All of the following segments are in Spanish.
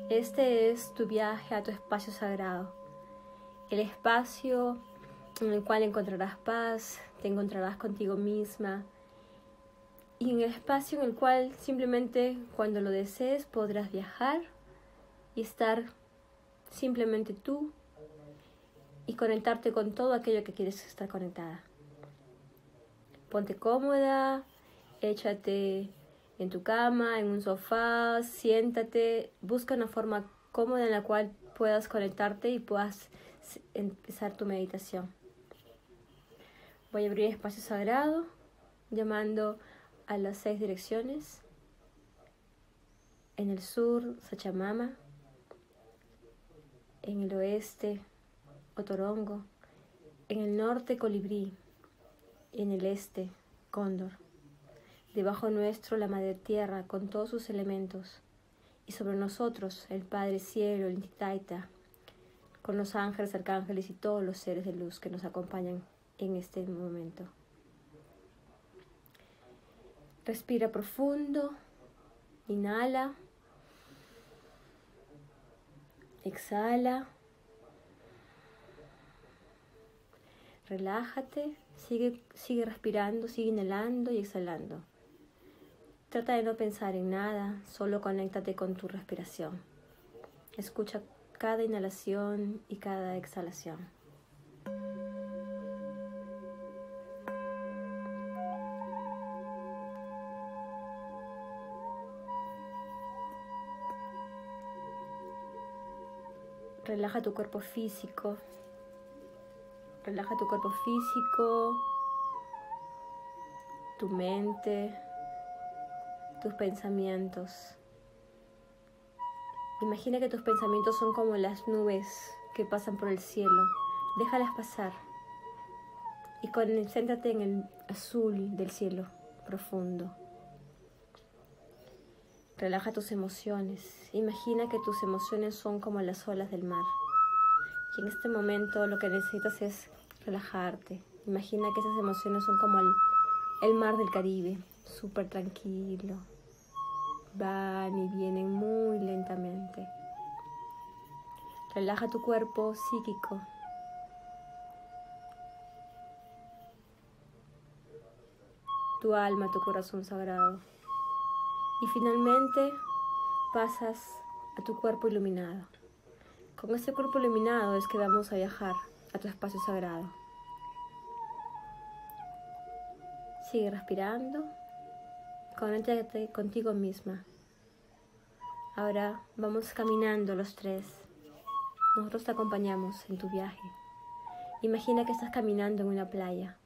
Este es tu viaje a tu espacio sagrado, el espacio en el cual encontrarás paz, te encontrarás contigo misma y en el espacio en el cual simplemente cuando lo desees podrás viajar y estar simplemente tú y conectarte con todo aquello que quieres estar conectada. Ponte cómoda, échate en tu cama, en un sofá, siéntate, busca una forma cómoda en la cual puedas conectarte y puedas empezar tu meditación. Voy a abrir espacio sagrado, llamando a las 6 direcciones. En el sur, Sachamama. En el oeste, Otorongo. En el norte, Colibrí. En el este, Cóndor. Debajo nuestro, la Madre Tierra con todos sus elementos. Y sobre nosotros, el Padre Cielo, el Inti Taita, con los ángeles, arcángeles y todos los seres de luz que nos acompañan en este momento. Respira profundo, inhala, exhala, relájate, sigue respirando, sigue inhalando y exhalando. Trata de no pensar en nada, solo conéctate con tu respiración. Escucha cada inhalación y cada exhalación. Relaja tu cuerpo físico. Relaja tu cuerpo físico, tu mente, tus pensamientos. Imagina que tus pensamientos son como las nubes que pasan por el cielo. Déjalas pasar y concéntrate en el azul del cielo profundo. Relaja tus emociones. Imagina que tus emociones son como las olas del mar. Y en este momento lo que necesitas es relajarte. Imagina que esas emociones son como el mar del Caribe, súper tranquilo. Van y vienen muy lentamente. Relaja tu cuerpo psíquico. Tu alma, tu corazón sagrado. Y finalmente pasas a tu cuerpo iluminado. Con este cuerpo iluminado es que vamos a viajar a tu espacio sagrado. Sigue respirando. Conéctate contigo misma. Ahora vamos caminando los tres. Nosotros te acompañamos en tu viaje. Imagina que estás caminando en una playa.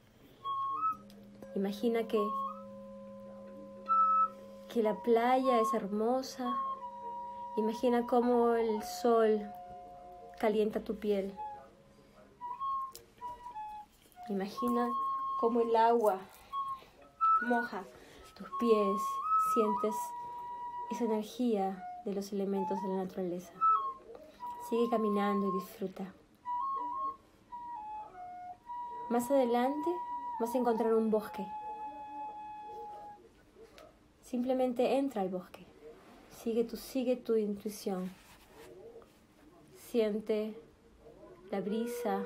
Imagina que la playa es hermosa. Imagina cómo el sol calienta tu piel. Imagina cómo el agua moja tus pies. Sientes esa energía de los elementos de la naturaleza. Sigue caminando y disfruta. Más adelante vas a encontrar un bosque. Simplemente entra al bosque. Sigue tu intuición. Siente la brisa,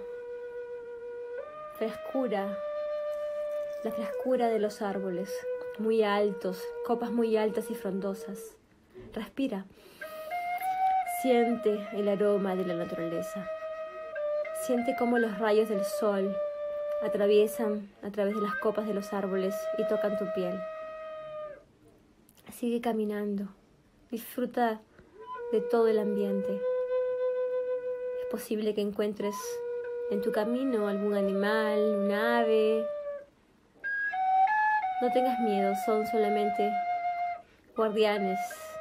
la frescura de los árboles, muy altos, copas muy altas y frondosas. Respira. Siente el aroma de la naturaleza. Siente cómo los rayos del sol atraviesan a través de las copas de los árboles y tocan tu piel. Sigue caminando. Disfruta de todo el ambiente. Es posible que encuentres en tu camino algún animal, un ave. No tengas miedo, son solamente guardianes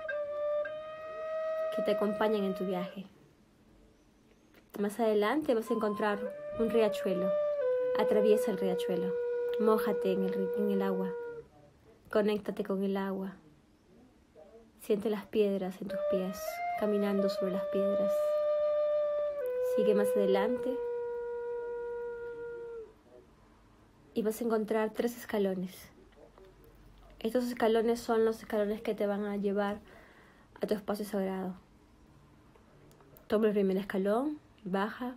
que te acompañan en tu viaje. Más adelante vas a encontrar un riachuelo. Atraviesa el riachuelo. Mójate en el agua. Conéctate con el agua. Siente las piedras en tus pies, caminando sobre las piedras. Sigue más adelante y vas a encontrar 3 escalones. Estos escalones son los escalones que te van a llevar a tu espacio sagrado. Toma el primer escalón, baja,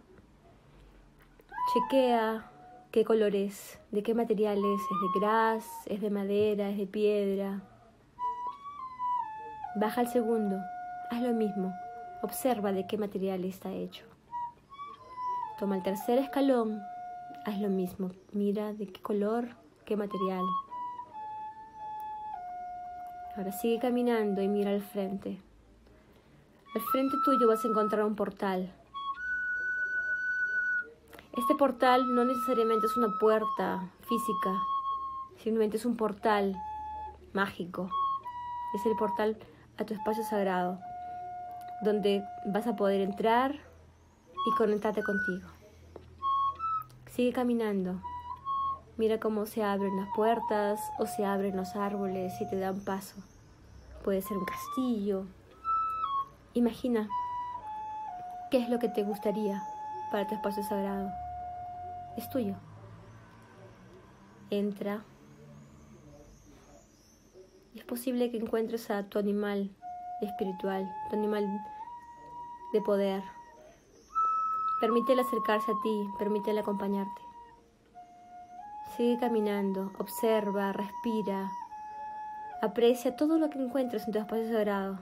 chequea qué color es, de qué material es de gras, es de madera, es de piedra. Baja al segundo, haz lo mismo, observa de qué material está hecho. Toma el tercer escalón, haz lo mismo, mira de qué color, qué material. Ahora sigue caminando y mira al frente. Al frente tuyo vas a encontrar un portal. Este portal no necesariamente es una puerta física, simplemente es un portal mágico. Es el portal a tu espacio sagrado, donde vas a poder entrar y conectarte contigo. Sigue caminando. Mira cómo se abren las puertas o se abren los árboles y te dan paso. Puede ser un castillo. Imagina qué es lo que te gustaría para tu espacio sagrado. Es tuyo. Entra. Es posible que encuentres a tu animal espiritual, tu animal de poder. Permítele acercarse a ti, permítele acompañarte. Sigue caminando, observa, respira, aprecia todo lo que encuentres en tu espacio sagrado.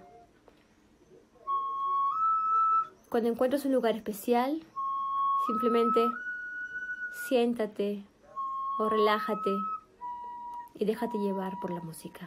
Cuando encuentres un lugar especial, simplemente siéntate o relájate y déjate llevar por la música.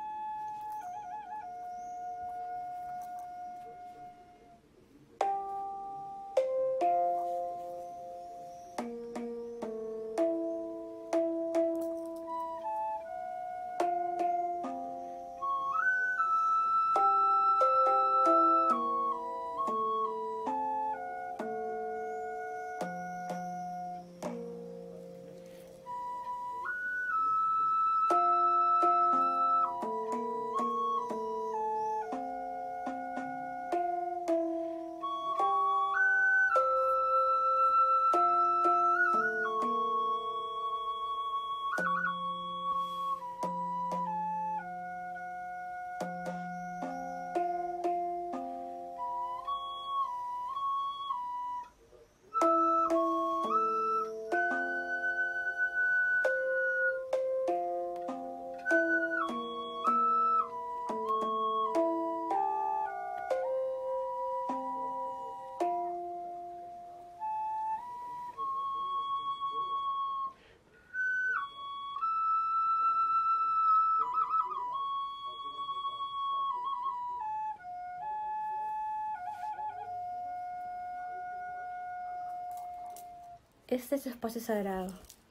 Este es tu espacio sagrado,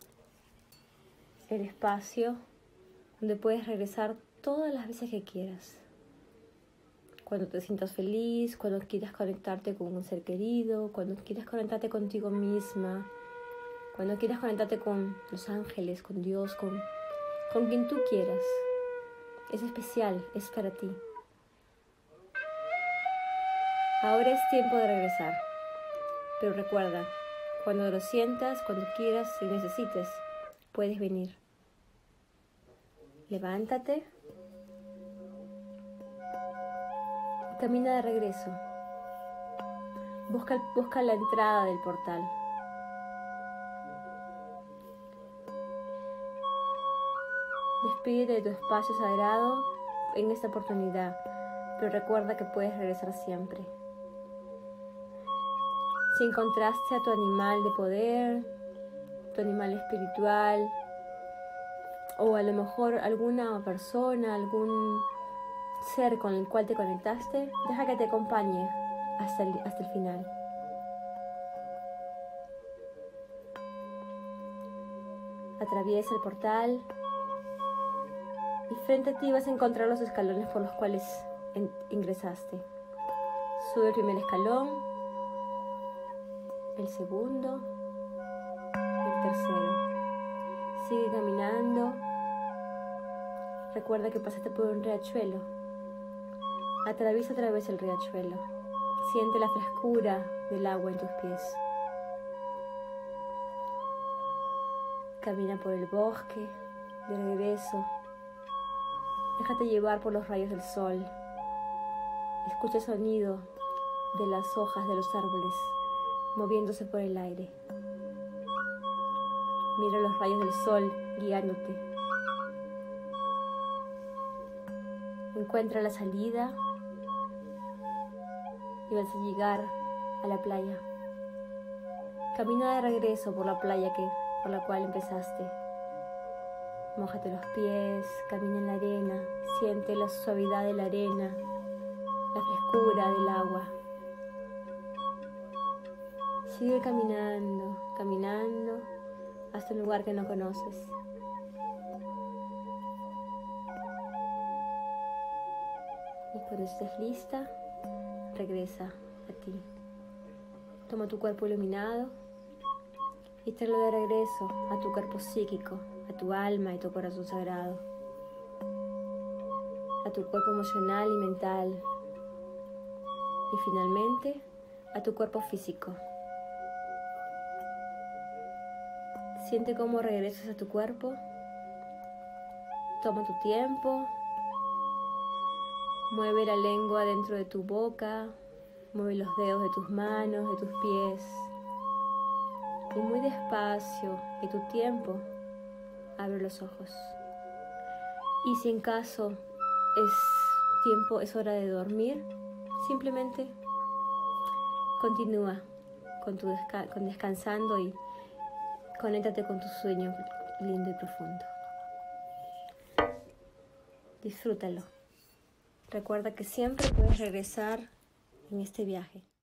el espacio donde puedes regresar todas las veces que quieras. Cuando te sientas feliz, cuando quieras conectarte con un ser querido, cuando quieras conectarte contigo misma, cuando quieras conectarte con los ángeles, con Dios, con quien tú quieras. Es especial, es para ti. Ahora es tiempo de regresar, pero recuerda, cuando lo sientas, cuando quieras y necesites, puedes venir. Levántate. Camina de regreso. Busca la entrada del portal. Despídete de tu espacio sagrado en esta oportunidad, pero recuerda que puedes regresar siempre. Si encontraste a tu animal de poder, tu animal espiritual, o a lo mejor alguna persona, algún ser con el cual te conectaste, deja que te acompañe hasta el final. Atraviesa el portal y frente a ti vas a encontrar los escalones por los cuales ingresaste. Sube el primer escalón, el segundo, el tercero. Sigue caminando. Recuerda que pasaste por un riachuelo. Atraviesa otra vez el riachuelo. Siente la frescura del agua en tus pies. Camina por el bosque, de regreso. Déjate llevar por los rayos del sol. Escucha el sonido de las hojas de los árboles moviéndose por el aire. Mira los rayos del sol guiándote. Encuentra la salida y vas a llegar a la playa. Camina de regreso por la playa por la cual empezaste. Mójate los pies, camina en la arena, siente la suavidad de la arena, la frescura del agua. Sigue caminando, caminando hasta un lugar que no conoces. Y cuando estés lista, regresa a ti. Toma tu cuerpo iluminado y tráelo de regreso a tu cuerpo psíquico, a tu alma y tu corazón sagrado, a tu cuerpo emocional y mental, y finalmente a tu cuerpo físico. Siente cómo regresas a tu cuerpo. Toma tu tiempo. Mueve la lengua dentro de tu boca. Mueve los dedos de tus manos, de tus pies. Y muy despacio, en tu tiempo, abre los ojos. Y si en caso es hora de dormir, simplemente continúa con descansando y conéctate con tu sueño lindo y profundo. Disfrútalo. Recuerda que siempre puedes regresar en este viaje.